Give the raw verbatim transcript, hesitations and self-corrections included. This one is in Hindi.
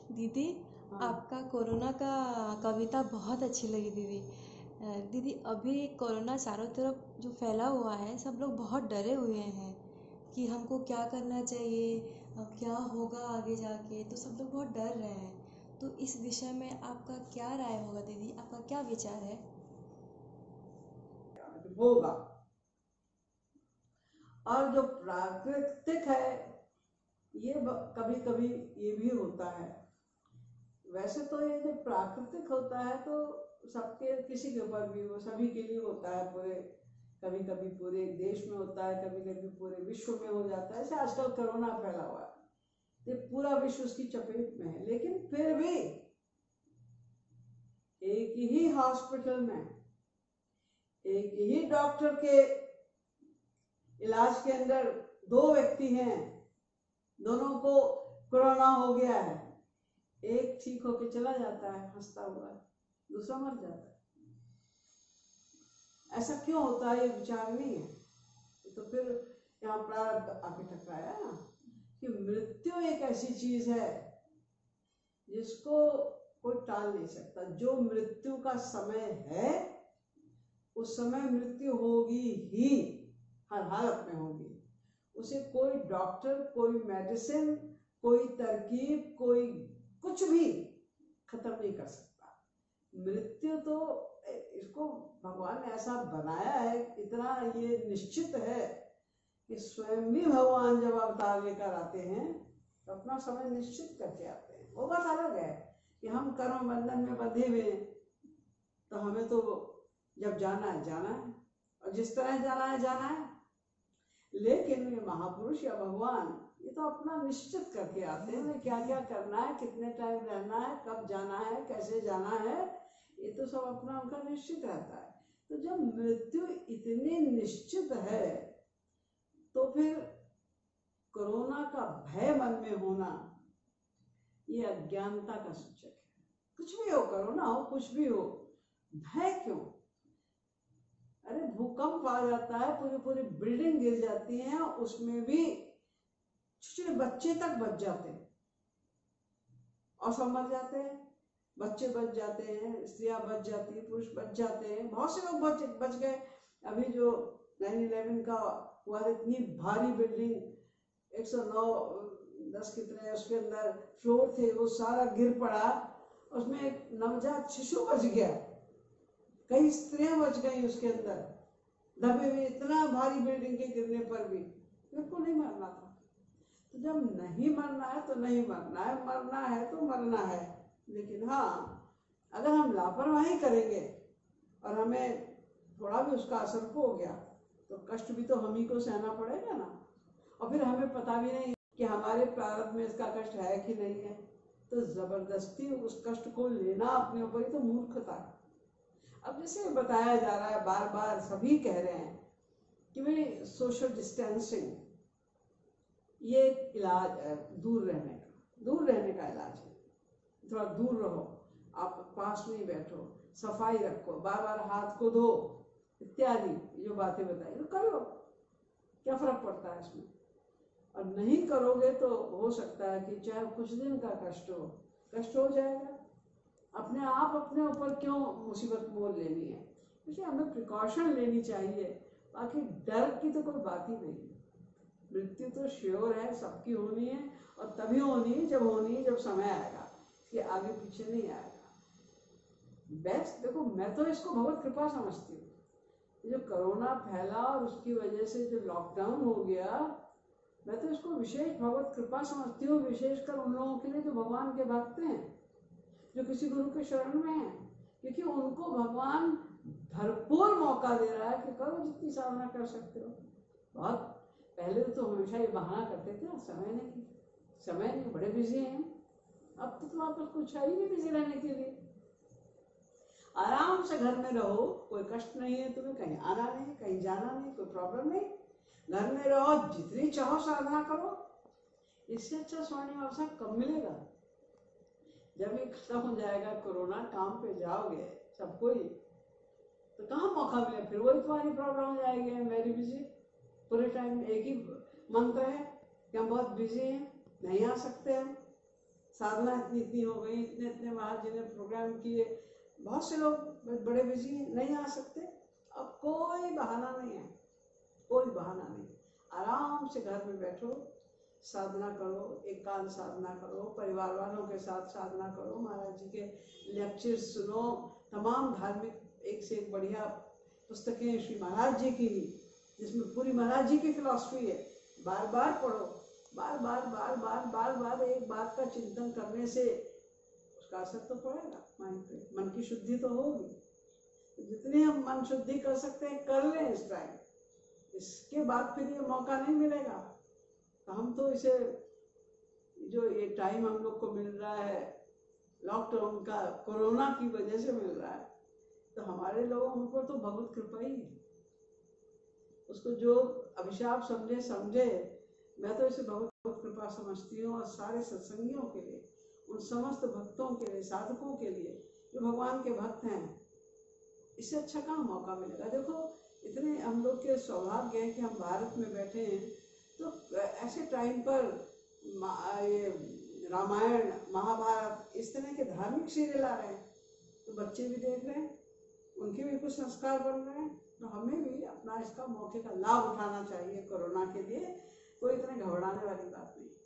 दीदी, हाँ। आपका कोरोना का कविता बहुत अच्छी लगी दीदी। अ, दीदी, अभी कोरोना चारों तरफ जो फैला हुआ है, सब लोग बहुत डरे हुए हैं कि हमको क्या करना चाहिए, अ, क्या होगा आगे जाके, तो सब लोग बहुत डर रहे हैं। तो इस विषय में आपका क्या राय होगा दीदी, आपका क्या विचार है? होगा। और जो प्राकृतिक है ये कभी कभी ये भी होता है। वैसे तो ये जो प्राकृतिक होता है तो सबके किसी के ऊपर भी वो सभी के लिए होता है, पूरे कभी कभी पूरे देश में होता है, कभी कभी पूरे विश्व में हो जाता है। ऐसे आजकल कोरोना फैला हुआ है, ये पूरा विश्व उसकी चपेट में है। लेकिन फिर भी एक ही हॉस्पिटल में एक ही डॉक्टर के इलाज के अंदर दो व्यक्ति हैं, दोनों को कोरोना हो गया है। एक ठीक होके चला जाता है हंसता हुआ, दूसरा मर जाता है। ऐसा क्यों होता है ये विचार नहीं है। तो फिर यहाँ प्रारब्ध आके टकराया ना कि मृत्यु एक ऐसी चीज है जिसको कोई टाल नहीं सकता। जो मृत्यु का समय है उस समय मृत्यु होगी ही, हर हालत में होगी। उसे कोई डॉक्टर, कोई मेडिसिन, कोई तरकीब, कोई कुछ भी खत्म नहीं कर सकता। मृत्यु तो इसको भगवान ने ऐसा बनाया है, इतना ये निश्चित है कि स्वयं भी भगवान जब अवतार लेकर आते हैं तो अपना समय निश्चित करके आते हैं। वो बात अलग है कि हम कर्म बंधन में बंधे हुए हैं, तो हमें तो जब जाना है जाना है, और जिस तरह जाना है जाना है। लेकिन ये महापुरुष या भगवान ये तो अपना निश्चित करके आते हैं, क्या क्या करना है, कितने टाइम रहना है, कब जाना है, कैसे जाना है, ये तो सब अपना उनका निश्चित रहता है। तो जब मृत्यु इतनी निश्चित है तो फिर कोरोना का भय मन में होना ये अज्ञानता का सूचक है। कुछ भी हो, कोरोना हो, कुछ भी हो, भय क्यों? अरे भूकंप आ जाता है, पूरी पूरी बिल्डिंग गिर जाती है, उसमें भी छोटे बच्चे तक बच जाते हैं और सब मर जाते हैं। बच्चे बच जाते हैं, स्त्रियां बच जाती है, पुरुष बच जाते हैं, बहुत से लोग बच बच गए। अभी जो नाइन इलेवन का हुआ, इतनी भारी बिल्डिंग एक सौ नौ दस कितने उसके अंदर फ्लोर थे, वो सारा गिर पड़ा, उसमें एक नवजात शिशु बच गया, कई स्त्रियां बच गई उसके अंदर दबे हुए, इतना भारी बिल्डिंग के गिरने पर भी। मेरे को नहीं मरना था। तो जब नहीं मरना है तो नहीं मरना है, मरना है तो मरना है। लेकिन हाँ, अगर हम लापरवाही करेंगे और हमें थोड़ा भी उसका असर हो गया तो कष्ट भी तो हम ही को सहना पड़ेगा ना। और फिर हमें पता भी नहीं कि हमारे प्रारब्ध में इसका कष्ट है कि नहीं है, तो जबरदस्ती उस कष्ट को लेना अपने ऊपर ही तो मूर्खता है। अब जैसे बताया जा रहा है, बार बार सभी कह रहे हैं कि भाई सोशल डिस्टेंसिंग ये इलाज है, दूर रहने का दूर रहने का इलाज है। थोड़ा दूर रहो, आप पास नहीं बैठो, सफाई रखो, बार बार हाथ को धो, इत्यादि जो बातें बताई तो करो, क्या फर्क पड़ता है इसमें। और नहीं करोगे तो हो सकता है कि चाहे कुछ दिन का कष्ट हो, कष्ट हो जाएगा। अपने आप अपने ऊपर क्यों मुसीबत मोल लेनी है। इसलिए हमें प्रिकॉशन लेनी चाहिए, बाकी डर की तो कोई बात ही नहीं है। मृत्यु तो श्योर है, सबकी होनी है, और तभी होनी है जब होनी है जब समय आएगा, इसके आगे पीछे नहीं आएगा। बेस्ट देखो, मैं तो इसको भगवत कृपा समझती हूँ। जो कोरोना फैला और उसकी वजह से जो लॉकडाउन हो गया, मैं तो इसको विशेष भगवत कृपा समझती हूँ, विशेषकर उन लोगों के लिए जो भगवान के भक्त हैं, जो किसी गुरु के शरण में है, क्योंकि उनको भगवान भरपूर मौका दे रहा है कि करो जितनी साधना कर सकते हो। बहुत पहले तो हमेशा ये बहाना करते थे, समय नहीं समय नहीं, बड़े बिजी हैं। अब तो तुम्हारे पास कुछ है ही नहीं बिजी रहने के लिए। आराम से घर में रहो, कोई कष्ट नहीं है तुम्हें, कहीं आना नहीं, कहीं जाना नहीं, कोई प्रॉब्लम नहीं, घर में रहो, जितनी चाहो साधना करो। इससे अच्छा स्वर्णिम अवसर कब मिलेगा? जब ये खत्म हो जाएगा कोरोना, काम पे जाओगे सबको ही, तो कहाँ मौका मिले, फिर वही तुम्हारी प्रॉब्लम हो जाएगी, वेरी बिजी। पूरे टाइम एक ही मंत्र है कि हम बहुत बिजी हैं, नहीं आ सकते हम, साधना इतनी इतनी हो गई, इतने इतने महाराज जी ने प्रोग्राम किए, बहुत से लोग बड़े बिजी नहीं आ सकते। अब कोई बहाना नहीं है, कोई बहाना नहीं। आराम से घर में बैठो, साधना करो, एकांत साधना करो, परिवार वालों के साथ साधना करो, महाराज जी के लेक्चर सुनो। तमाम धार्मिक एक से एक बढ़िया पुस्तकें श्री महाराज जी की, जिसमें पूरी महाराज जी की फिलॉसफी है, बार बार पढ़ो। बार बार बार बार बार बार एक बात का चिंतन करने से उसका असर तो पड़ेगा माइंड पे, मन की शुद्धि तो होगी। तो जितनी हम मन शुद्धि कर सकते हैं कर लें इस टाइम, इसके बाद फिर ये मौका नहीं मिलेगा। तो हम तो इसे, जो ये टाइम हम लोग को मिल रहा है लॉकडाउन का, कोरोना की वजह से मिल रहा है, तो हमारे लोगों पर तो बहुत कृपा ही है। उसको जो अभिशाप समझे समझे, मैं तो इसे बहुत बहुत कृपा समझती हूँ। और सारे सत्संगियों के लिए, उन समस्त भक्तों के लिए, साधकों के लिए जो भगवान के भक्त हैं, इससे अच्छा कहाँ मौका मिलेगा। देखो इतने हम लोग के सौभाग्य है कि हम भारत में बैठे हैं, तो ऐसे टाइम पर ये रामायण महाभारत इस तरह के धार्मिक सीरियल आ रहे हैं, तो बच्चे भी देख रहे हैं, उनके भी कुछ संस्कार बन रहे हैं। तो हमें भी अपना इसका मौके का लाभ उठाना चाहिए। कोरोना के लिए कोई इतने घबराने वाली बात नहीं।